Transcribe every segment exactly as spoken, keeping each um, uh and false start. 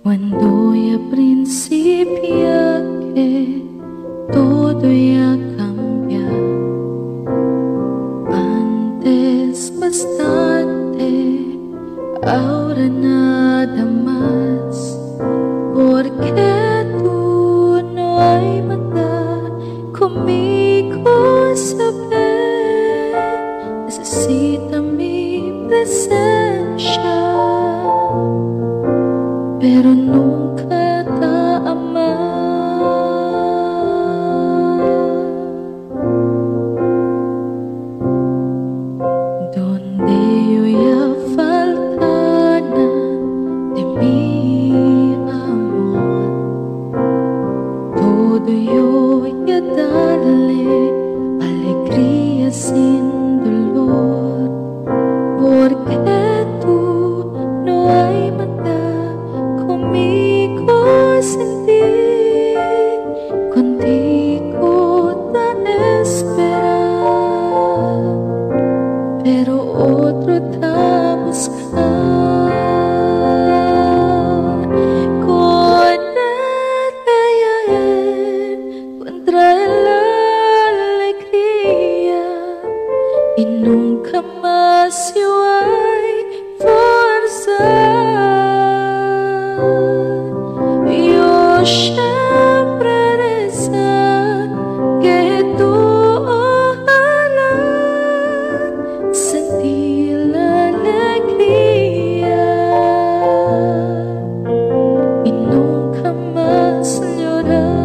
Cuando ya principia que todo ya cambia, antes bastante, ahora nada más, porque tú no hay manda conmigo saber, necesita mi presencia, pero nunca te amar. Donde yo ya faltara de mi amor, todo yo ya darle alegría sin dolor, porque tú no hay manda conmigo sin ti, contigo te espera, pero otro te buscar. Con ella encontraré la alegría y nunca más yo hay fuerza. Yo siempre deseo que tú ojalá sentir la alegría y nunca más llorar.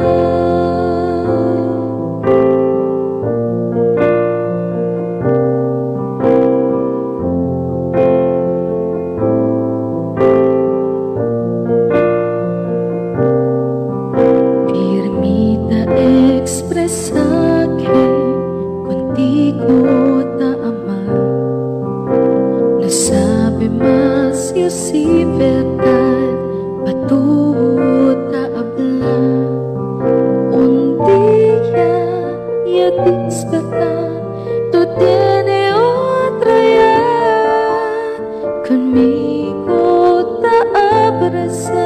Expresa que contigo te amar, no sabe más yo si verdad para tú te hablar. Un día ya despertar, tú tienes otra ya, conmigo te abrazar,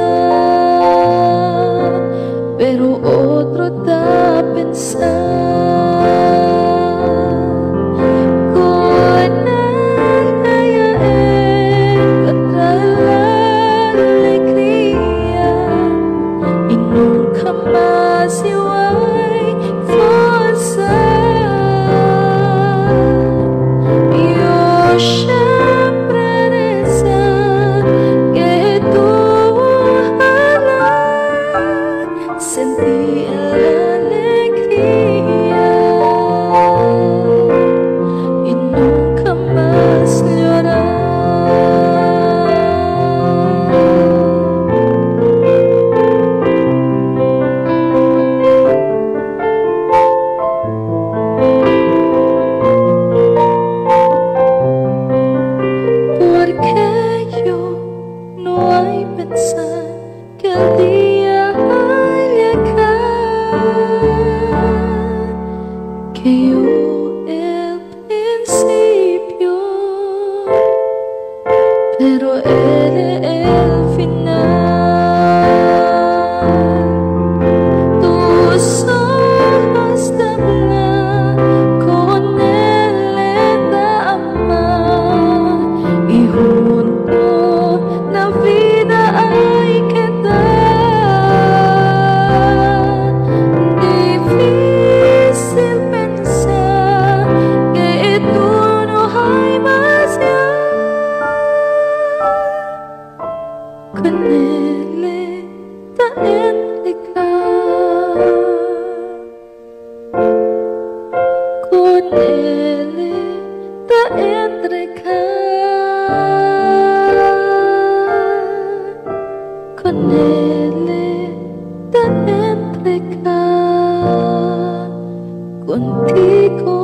pero otro te pensar. Con ella encontrar la alegría y nunca más yo hay fuerza. Yo siempre deseo que tú ojalá sentir la alegría y nunca más llorar. Porque yo no hay pensar que el día al llegar, que yo el principio, pero él es el final. Tus ojos te hablan, con él le da amar, y junto la vida hay que dar. Difícil pensar que tú no hay más ya, con él te entregar, con él te entregar, con él te entregar, contigo